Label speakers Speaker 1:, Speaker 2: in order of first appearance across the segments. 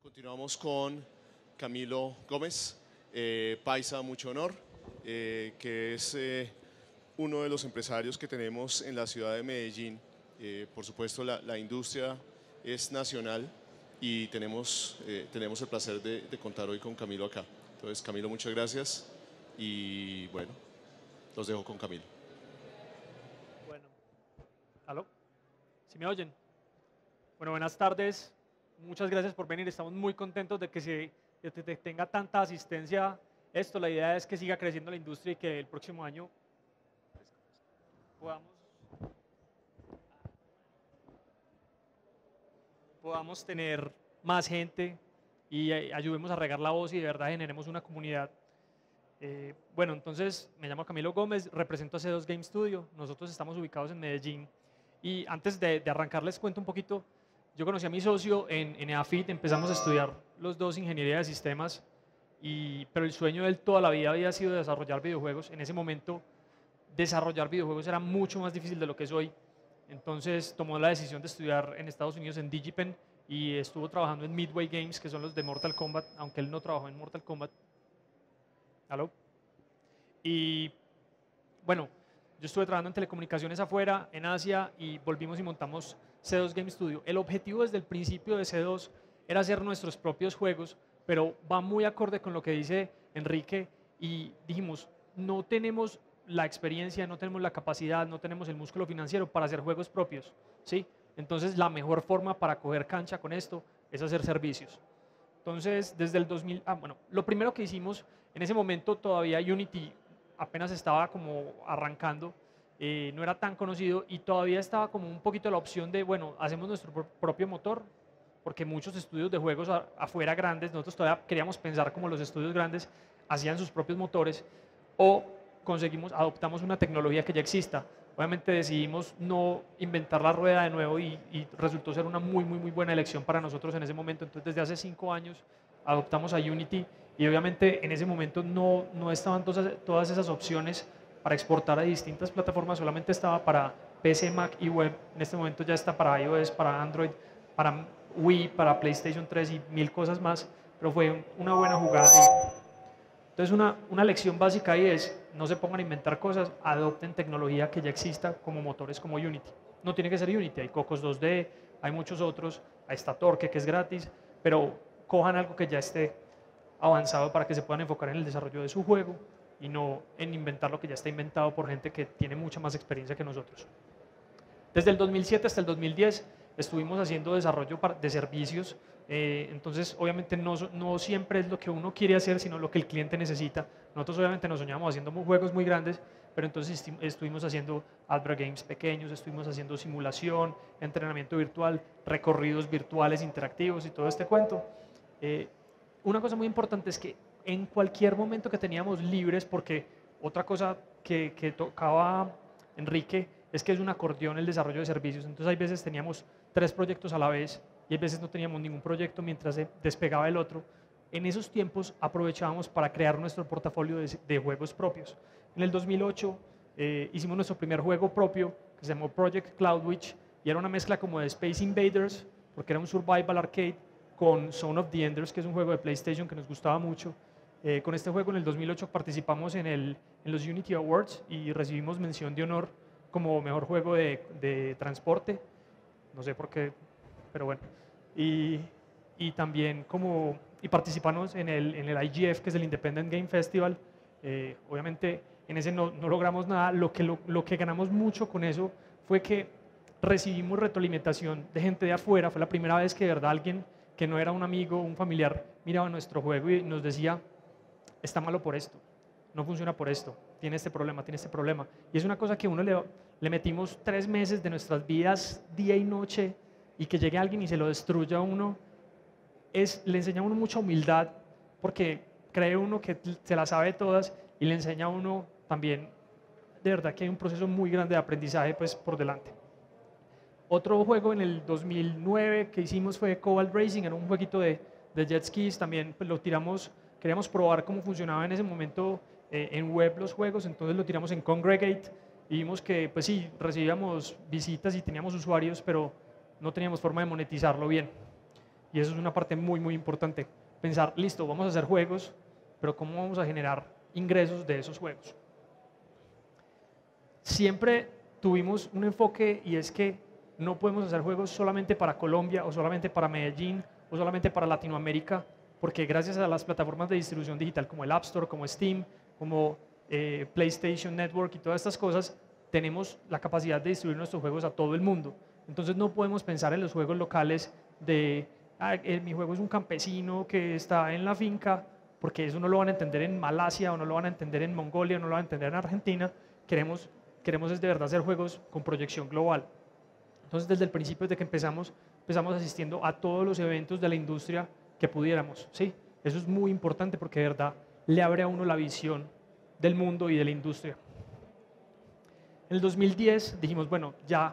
Speaker 1: Continuamos con Camilo Gómez, paisa, mucho honor, que es uno de los empresarios que tenemos en la ciudad de Medellín. Por supuesto, la industria es nacional y tenemos el placer de contar hoy con Camilo acá. Entonces, Camilo, muchas gracias y bueno, los dejo con Camilo.
Speaker 2: Bueno, ¿aló? ¿Sí me oyen? Bueno, buenas tardes. Muchas gracias por venir. Estamos muy contentos de que tenga tanta asistencia esto. La idea es que siga creciendo la industria y que el próximo año podamos tener más gente y ayudemos a regar la voz y de verdad generemos una comunidad. Bueno, entonces me llamo Camilo Gómez, represento a C2 Game Studio. Nosotros estamos ubicados en Medellín y antes de arrancar les cuento un poquito. Yo conocí a mi socio en EAFIT, empezamos a estudiar los dos ingeniería de sistemas, pero el sueño de él toda la vida había sido desarrollar videojuegos. En ese momento desarrollar videojuegos era mucho más difícil de lo que es hoy. Entonces tomó la decisión de estudiar en Estados Unidos en DigiPen y estuvo trabajando en Midway Games, que son los de Mortal Kombat, aunque él no trabajó en Mortal Kombat. ¿Aló? Y bueno, yo estuve trabajando en telecomunicaciones afuera, en Asia, y volvimos y montamos C2 Game Studio. El objetivo desde el principio de C2 era hacer nuestros propios juegos, pero va muy acorde con lo que dice Enrique y dijimos, no tenemos la experiencia, no tenemos la capacidad, no tenemos el músculo financiero para hacer juegos propios, ¿sí? Entonces la mejor forma para coger cancha con esto es hacer servicios. Entonces, desde el 2000, bueno, lo primero que hicimos, en ese momento todavía Unity apenas estaba como arrancando, no era tan conocido y todavía estaba como un poquito la opción de, bueno, hacemos nuestro propio motor, porque muchos estudios de juegos afuera grandes, nosotros todavía queríamos pensar como los estudios grandes hacían sus propios motores, o adoptamos una tecnología que ya exista. Obviamente decidimos no inventar la rueda de nuevo y resultó ser una muy buena elección para nosotros en ese momento. Entonces desde hace 5 años adoptamos a Unity y obviamente en ese momento no estaban todas esas opciones para exportar a distintas plataformas, solamente estaba para PC, Mac y web. En este momento ya está para iOS, para Android, para Wii, para PlayStation 3 y 1000 cosas más, pero fue una buena jugada. Entonces una lección básica ahí es, no se pongan a inventar cosas, adopten tecnología que ya exista como motores como Unity. No tiene que ser Unity, hay Cocos 2D, hay muchos otros, ahí está Torque que es gratis, pero cojan algo que ya esté avanzado para que se puedan enfocar en el desarrollo de su juego y no en inventar lo que ya está inventado por gente que tiene mucha más experiencia que nosotros. Desde el 2007 hasta el 2010 estuvimos haciendo desarrollo de servicios, entonces obviamente no siempre es lo que uno quiere hacer, sino lo que el cliente necesita. Nosotros obviamente nos soñamos haciendo juegos muy grandes, pero entonces estuvimos haciendo Advert Games pequeños, estuvimos haciendo simulación, entrenamiento virtual, recorridos virtuales interactivos y todo este cuento. Una cosa muy importante es que en cualquier momento que teníamos libres, porque otra cosa que tocaba Enrique es que es un acordeón el desarrollo de servicios, entonces hay veces teníamos 3 proyectos a la vez y hay veces no teníamos ningún proyecto mientras se despegaba el otro. En esos tiempos aprovechábamos para crear nuestro portafolio de juegos propios. En el 2008 hicimos nuestro primer juego propio que se llamó Project Cloudwitch y era una mezcla como de Space Invaders, porque era un survival arcade, con Zone of the Enders, que es un juego de PlayStation que nos gustaba mucho. Con este juego en el 2008 participamos en los Unity Awards y recibimos mención de honor como mejor juego de transporte, no sé por qué, pero bueno. Y también participamos en el IGF, que es el Independent Game Festival. Obviamente en ese no logramos nada, lo que ganamos mucho con eso fue que recibimos retroalimentación de gente de afuera. Fue la primera vez que de verdad alguien que no era un amigo, un familiar, miraba nuestro juego y nos decía, está malo por esto, no funciona por esto, tiene este problema, tiene este problema. Y es una cosa que uno le metimos 3 meses de nuestras vidas, día y noche, y que llegue alguien y se lo destruya a uno, le enseña a uno mucha humildad, porque cree uno que se la sabe todas y le enseña a uno también, de verdad que hay un proceso muy grande de aprendizaje pues, por delante. Otro juego en el 2009 que hicimos fue Cobalt Racing, era un jueguito de jet skis, también pues, lo tiramos, queríamos probar cómo funcionaba en ese momento en web los juegos, entonces lo tiramos en Congregate y vimos que pues sí, recibíamos visitas y teníamos usuarios, pero no teníamos forma de monetizarlo bien. Y eso es una parte muy, muy importante. Pensar, listo, vamos a hacer juegos, pero ¿cómo vamos a generar ingresos de esos juegos? Siempre tuvimos un enfoque y es que no podemos hacer juegos solamente para Colombia o solamente para Medellín o solamente para Latinoamérica, porque gracias a las plataformas de distribución digital como el App Store, como Steam, como PlayStation Network y todas estas cosas, tenemos la capacidad de distribuir nuestros juegos a todo el mundo. Entonces no podemos pensar en los juegos locales de mi juego es un campesino que está en la finca, porque eso no lo van a entender en Malasia o no lo van a entender en Mongolia o no lo van a entender en Argentina. Queremos es de verdad hacer juegos con proyección global. Entonces desde el principio, desde que empezamos asistiendo a todos los eventos de la industria que pudiéramos, ¿sí? Eso es muy importante porque de verdad le abre a uno la visión del mundo y de la industria. En el 2010 dijimos, bueno, ya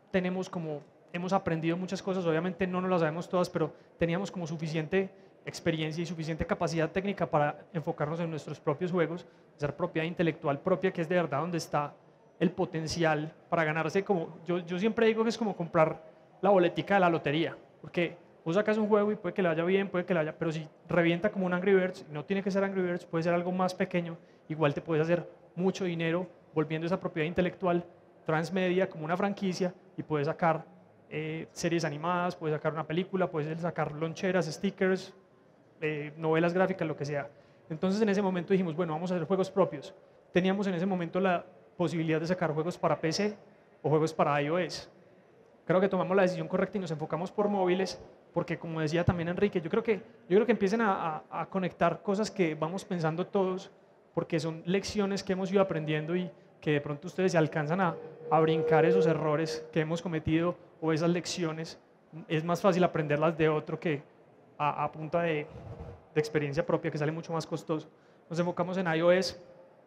Speaker 2: hemos aprendido muchas cosas, obviamente no nos las sabemos todas, pero teníamos como suficiente experiencia y suficiente capacidad técnica para enfocarnos en nuestros propios juegos, hacer propiedad intelectual propia, que es de verdad donde está el potencial para ganarse. Como yo siempre digo que es como comprar la boletica de la lotería, porque vos sacas un juego y puede que le vaya bien, puede que le vaya, pero si revienta como un Angry Birds, no tiene que ser Angry Birds, puede ser algo más pequeño, igual te puedes hacer mucho dinero volviendo esa propiedad intelectual transmedia como una franquicia y puedes sacar series animadas, puedes sacar una película, puedes sacar loncheras, stickers, novelas gráficas, lo que sea. Entonces en ese momento dijimos, bueno, vamos a hacer juegos propios. Teníamos en ese momento la posibilidad de sacar juegos para PC o juegos para iOS. Creo que tomamos la decisión correcta y nos enfocamos por móviles, porque como decía también Enrique, yo creo que empiecen a conectar cosas que vamos pensando todos, porque son lecciones que hemos ido aprendiendo y que de pronto ustedes se alcanzan a brincar esos errores que hemos cometido o esas lecciones. Es más fácil aprenderlas de otro que a punta de experiencia propia, que sale mucho más costoso. Nos enfocamos en iOS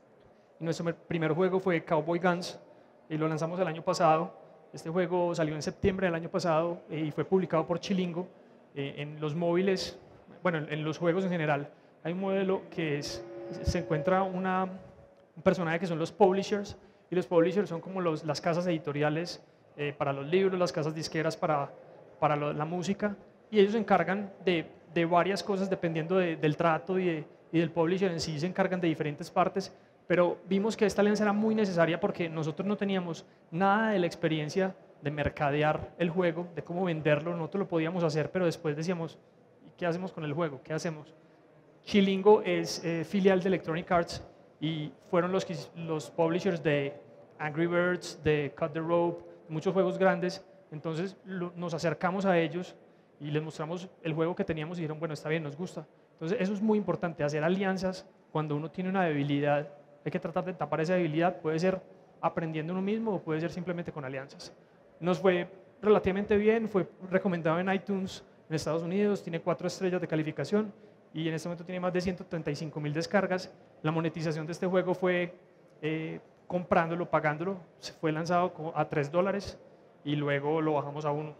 Speaker 2: y nuestro primer juego fue Cowboy Guns y lo lanzamos el año pasado. Este juego salió en septiembre del año pasado y fue publicado por Chilingo. En los móviles, bueno, en los juegos en general, hay un modelo que se encuentra un personaje que son los publishers, y los publishers son como las casas editoriales para los libros, las casas disqueras para la música, y ellos se encargan de varias cosas dependiendo del trato y del publisher en sí, se encargan de diferentes partes, pero vimos que esta alianza era muy necesaria porque nosotros no teníamos nada de la experiencia de mercadear el juego, de cómo venderlo, nosotros lo podíamos hacer, pero después decíamos, ¿y qué hacemos con el juego? ¿Qué hacemos? Chilingo es filial de Electronic Arts y fueron los publishers de Angry Birds, de Cut the Rope, muchos juegos grandes. Entonces nos acercamos a ellos y les mostramos el juego que teníamos y dijeron, bueno, está bien, nos gusta. Entonces eso es muy importante, hacer alianzas cuando uno tiene una debilidad. Hay que tratar de tapar esa debilidad, puede ser aprendiendo uno mismo o puede ser simplemente con alianzas. Nos fue relativamente bien, fue recomendado en iTunes en Estados Unidos, tiene 4 estrellas de calificación y en este momento tiene más de 135.000 descargas. La monetización de este juego fue comprándolo, pagándolo, se fue lanzado a $3 y luego lo bajamos a 1.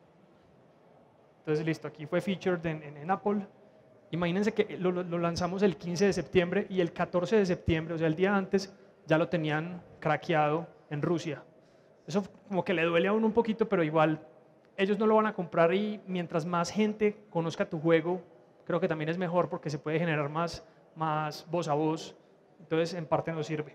Speaker 2: Entonces listo, aquí fue featured en Apple. Imagínense que lo lanzamos el 15 de septiembre y el 14 de septiembre, o sea, el día antes, ya lo tenían craqueado en Rusia. Eso como que le duele a uno un poquito, pero igual ellos no lo van a comprar y mientras más gente conozca tu juego, creo que también es mejor porque se puede generar más voz a voz. Entonces, en parte nos sirve.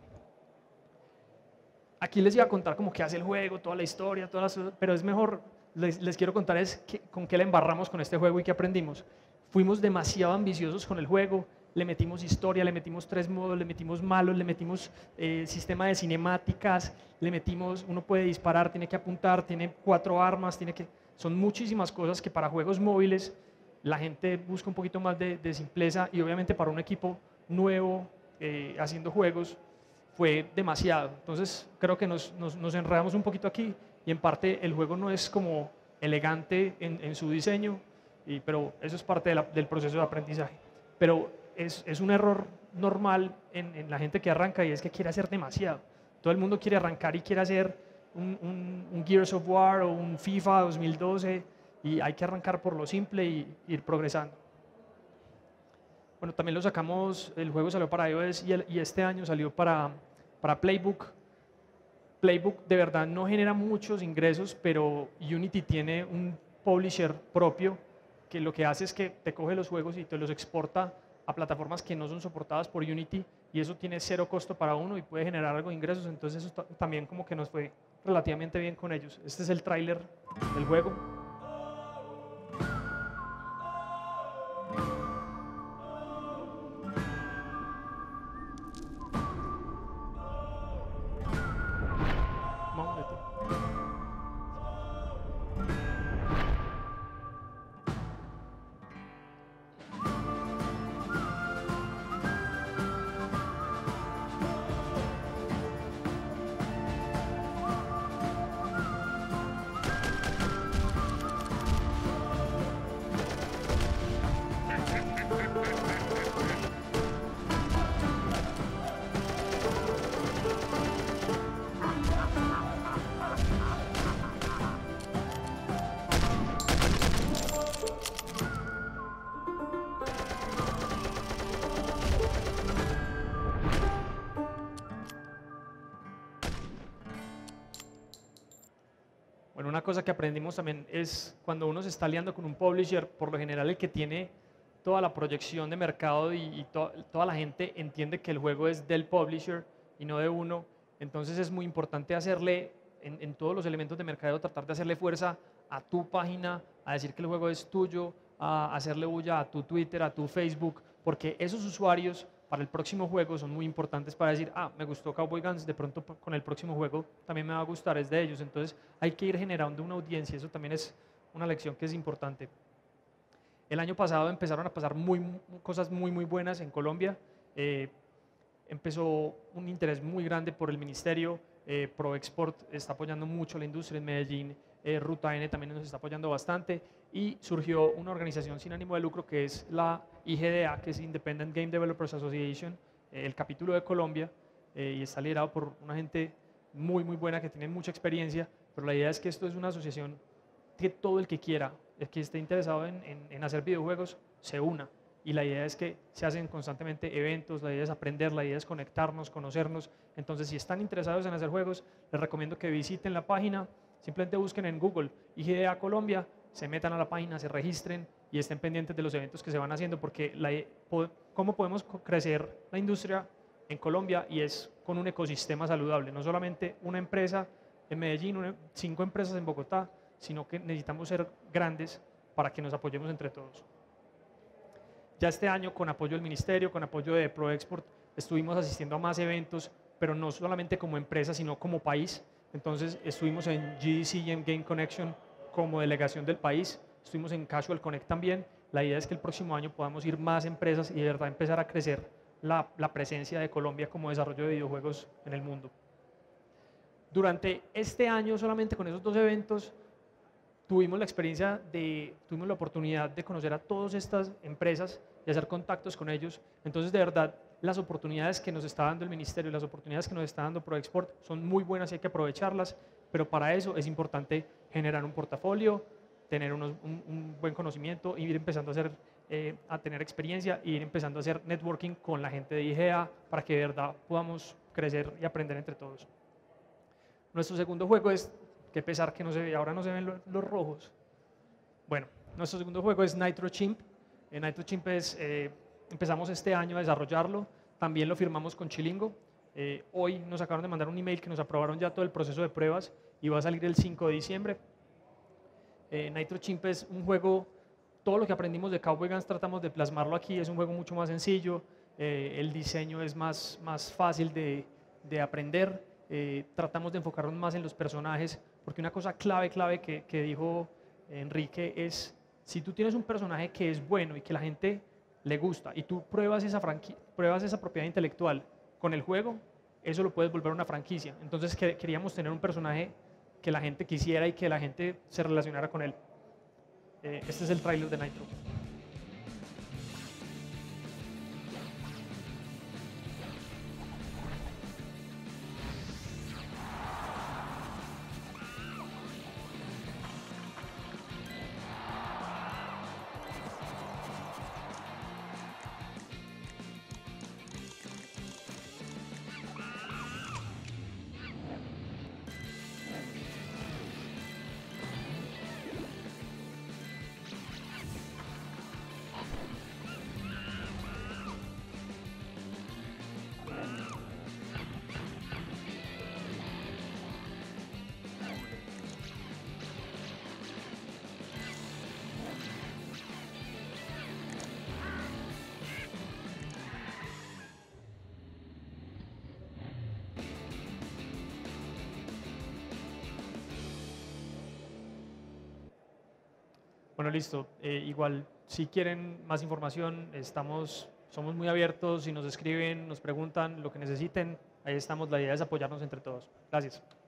Speaker 2: Aquí les iba a contar como qué hace el juego, toda la historia, pero es mejor, les quiero contar con qué le embarramos con este juego y qué aprendimos. Fuimos demasiado ambiciosos con el juego, le metimos historia, le metimos 3 modos, le metimos malos, le metimos sistema de cinemáticas, le metimos, uno puede disparar, tiene que apuntar, tiene 4 armas, son muchísimas cosas que para juegos móviles la gente busca un poquito más de simpleza y obviamente para un equipo nuevo haciendo juegos fue demasiado. Entonces creo que nos enredamos un poquito aquí y en parte el juego no es como elegante en su diseño, pero eso es parte del proceso de aprendizaje. Pero es un error normal en la gente que arranca y es que quiere hacer demasiado. Todo el mundo quiere arrancar y quiere hacer un Gears of War o un FIFA 2012 y hay que arrancar por lo simple y ir progresando. Bueno, también lo sacamos, el juego salió para iOS y este año salió para Playbook. Playbook de verdad no genera muchos ingresos, pero Unity tiene un publisher propio que lo que hace es que te coge los juegos y te los exporta a plataformas que no son soportadas por Unity, y eso tiene cero costo para uno y puede generar algo de ingresos. Entonces eso también como que nos fue relativamente bien con ellos. Este es el tráiler del juego. Bueno, una cosa que aprendimos también es cuando uno se está aliando con un publisher, por lo general el que tiene toda la proyección de mercado y toda la gente entiende que el juego es del publisher y no de uno. Entonces es muy importante hacerle, en todos los elementos de mercadeo, tratar de hacerle fuerza a tu página, a decir que el juego es tuyo, a hacerle bulla a tu Twitter, a tu Facebook, porque esos usuarios para el próximo juego son muy importantes para decir, ah, me gustó Cowboy Guns, de pronto con el próximo juego también me va a gustar, es de ellos. Entonces hay que ir generando una audiencia, eso también es una lección que es importante. El año pasado empezaron a pasar cosas muy buenas en Colombia. Empezó un interés muy grande por el ministerio. ProExport está apoyando mucho la industria en Medellín. Ruta N también nos está apoyando bastante. Y surgió una organización sin ánimo de lucro que es la IGDA, que es Independent Game Developers Association, el capítulo de Colombia, y está liderado por una gente muy buena que tiene mucha experiencia. Pero la idea es que esto es una asociación que todo el que quiera, el que esté interesado en hacer videojuegos, se una. Y la idea es que se hacen constantemente eventos, la idea es aprender, la idea es conectarnos, conocernos. Entonces, si están interesados en hacer juegos, les recomiendo que visiten la página, simplemente busquen en Google IGDA Colombia, se metan a la página, se registren y estén pendientes de los eventos que se van haciendo, porque cómo podemos crecer la industria en Colombia, y es con un ecosistema saludable, no solamente una empresa en Medellín, 5 empresas en Bogotá, sino que necesitamos ser grandes para que nos apoyemos entre todos. Ya este año, con apoyo del ministerio, con apoyo de ProExport, estuvimos asistiendo a más eventos, pero no solamente como empresa, sino como país. Entonces estuvimos en GDC y en Game Connection como delegación del país, estuvimos en Casual Connect también. La idea es que el próximo año podamos ir más empresas y de verdad empezar a crecer la presencia de Colombia como desarrollo de videojuegos en el mundo. Durante este año, solamente con esos 2 eventos, tuvimos la oportunidad de conocer a todas estas empresas y hacer contactos con ellos. Entonces, de verdad, las oportunidades que nos está dando el ministerio, las oportunidades que nos está dando ProExport son muy buenas y hay que aprovecharlas, pero para eso es importante generar un portafolio, tener un buen conocimiento, ir empezando a tener experiencia, e ir empezando a hacer networking con la gente de IGEA para que de verdad podamos crecer y aprender entre todos. Nuestro segundo juego es, qué pesar que ahora no se ven los rojos. Bueno, nuestro segundo juego es Nitro Chimp. Nitro Chimp empezamos este año a desarrollarlo, también lo firmamos con Chilingo. Hoy nos acabaron de mandar un email que nos aprobaron ya todo el proceso de pruebas y va a salir el 5 de diciembre. Nitro Chimp es un juego, todo lo que aprendimos de Cowboy Guns tratamos de plasmarlo aquí. Es un juego mucho más sencillo, el diseño es más fácil de aprender. Tratamos de enfocarnos más en los personajes, porque una cosa clave que dijo Enrique es, si tú tienes un personaje que es bueno y que la gente le gusta y tú pruebas esa propiedad intelectual con el juego, eso lo puedes volver una franquicia. Entonces queríamos tener un personaje que la gente quisiera y que la gente se relacionara con él. Este es el tráiler de Nitro. Bueno, listo. Igual, si quieren más información, somos muy abiertos. Si nos escriben, nos preguntan lo que necesiten, ahí estamos. La idea es apoyarnos entre todos. Gracias.